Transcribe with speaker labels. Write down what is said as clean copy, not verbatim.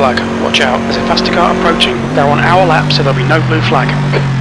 Speaker 1: flag. Watch out, there's a faster car approaching. They're on our lap, so there'll be no blue flag.